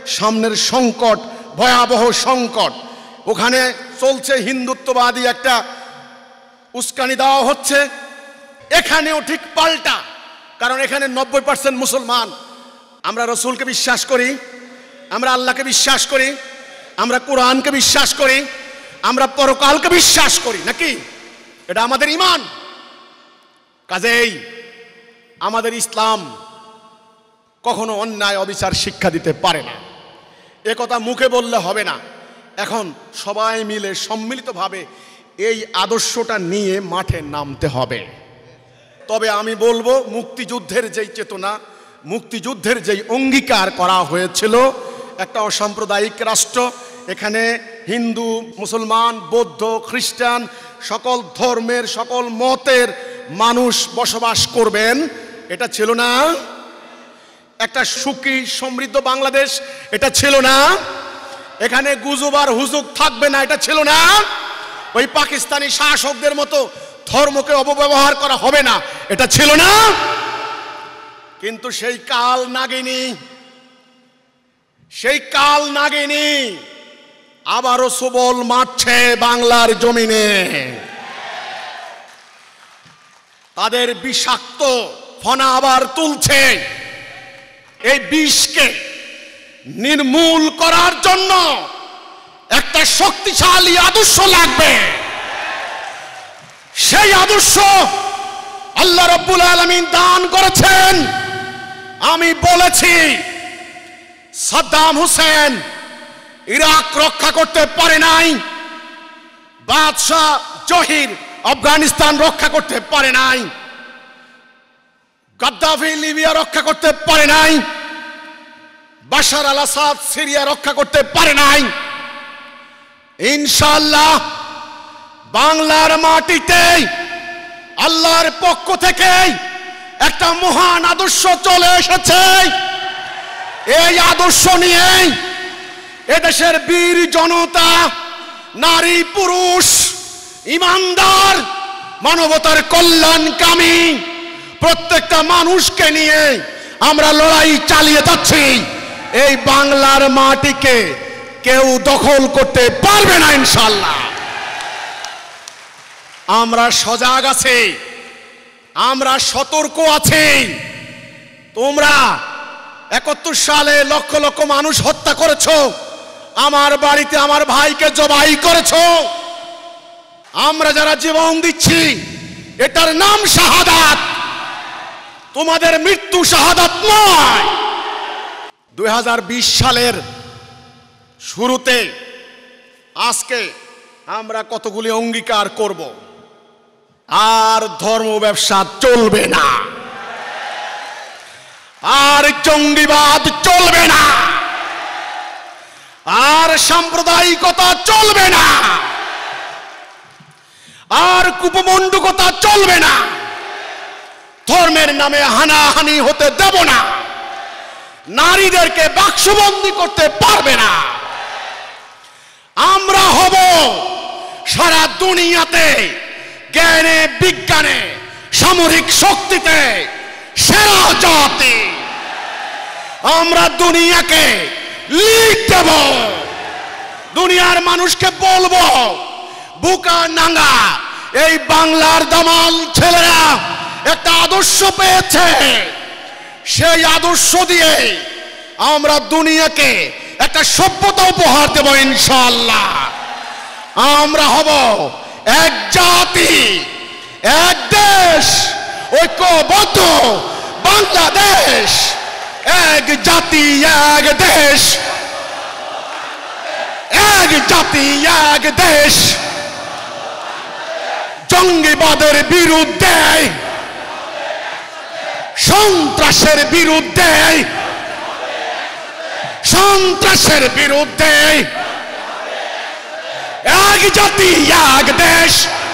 সামনের সংকট ভয়াবহ সংকট। ওখানে চলছে হিন্দুত্ববাদী একটা উস্কানি দেওয়া হচ্ছে, এখানেও ঠিক পাল্টা। কারণ এখানে 90% মুসলমান। আমরা রসুলকে বিশ্বাস করি, আমরা আল্লাহকে বিশ্বাস করি, আমরা কোরআনকে বিশ্বাস করি, আমরা পরকালকে বিশ্বাস করি, নাকি? এটা আমাদের ঈমান। কাজেই আমাদের ইসলাম কখনো অন্যায় অবিচার শিক্ষা দিতে পারে না। এ কথা মুখে বললে হবে না, এখন সবাই মিলে সম্মিলিতভাবে এই আদর্শটা নিয়ে মাঠে নামতে হবে। তবে আমি বলবো, মুক্তিযুদ্ধের যেই চেতনা, মুক্তিযুদ্ধের যেই অঙ্গীকার করা হয়েছিল, একটা অসাম্প্রদায়িক রাষ্ট্র, এখানে হিন্দু, মুসলমান, বৌদ্ধ, খ্রিস্টান, সকল ধর্মের সকল মতের মানুষ বসবাস করবেন, এটা ছিল না? একটা সুখী সমৃদ্ধ বাংলাদেশ, এটা ছিল না? এখানে গুজব আর হুজুগ থাকবে না, এটা ছিল না? ওই পাকিস্তানি শাসকদের মতো ধর্মকে অপব্যবহার করা হবে না, এটা ছিল না? কিন্তু সেই কাল নাগিনী আবারও সবল মারছে বাংলার জমিনে। তাদের বিষাক্ত ফনা আবার তুলছে। এই বিষকে নির্মূল করার জন্য একটা শক্তিশালী আদর্শ লাগবে। সেই আদর্শ আল্লাহ রাব্বুল আলামিন দান করেছেন। আমি বলেছি, সাদ্দাম হোসেন ইরাক রক্ষা করতে পারে নাই, বাদশাহ জহির আফগানিস্তান রক্ষা করতে পারে নাই, গাদ্দাফি লিবিয়া রক্ষা করতে পারে নাই, বাশার আল আসাদ সিরিয়া রক্ষা করতে পারে নাই। ইনশাআল্লাহ বাংলার মাটিতে আল্লাহর পক্ষ থেকে একটা মহান আদর্শ চলে এসেছে। এই আদর্শ নিয়ে এদেশের বীর জনতা, নারী পুরুষ, ইমানদার, মানবতার কল্যাণকামী প্রত্যেকটা মানুষকে নিয়ে আমরা লড়াই চালিয়ে যাচ্ছি। এই বাংলার মাটিকে কেউ দখল করতে পারবে না ইনশাআল্লাহ। আমরা সজাগ আছি, আমরা সতর্ক আছি। তোমরা 71 সালে লক্ষ লক্ষ মানুষ হত্যা করেছো, আমার বাড়িতে আমার ভাইকে জবাই করেছো। আমরা যারা জীবন দিচ্ছি, এটার নাম শাহাদাত। তোমাদের মৃত্যু শাহাদাত নয়। 2020 সালের শুরুতে আজকে আমরা কতগুলি অঙ্গীকার করব। আর ধর্ম ব্যবসা চলবে না, আর জঙ্গিবাদ চলবে না, আর সাম্প্রদায়িকতা চলবে না, আর কুপমণ্ডুকতা চলবে না। ধর্মের নামে হানাহানি হতে দেব না। নারীদেরকে বাক্সবন্দী করতে পারবে না। আমরা হব সারা দুনিয়াতে জ্ঞানে, বিজ্ঞানে, সামরিক শক্তিতে সেরা জাতি। আমরা দুনিয়াকে লিড দেব। দুনিয়ার মানুষকে বলবো, বুকা নাঙ্গা এই বাংলার দামাল ছেলেরা একটা আদর্শ পেয়েছে। সেই আদর্শ দিয়ে আমরা দুনিয়াকে একটা সভ্যতা উপহার দেব ইনশাআল্লাহ। আমরা হব এক জাতি, এক দেশ, ঐক্যবদ্ধ বাংলাদেশ। এক জাতি, এক দেশ, এক জাতি, এক দেশ। জঙ্গিবাদের বিরুদ্ধে, সন্ত্রাসের বিরুদ্ধে, সন্ত্রাসের বিরুদ্ধে। এক জাতি, এক দেশ।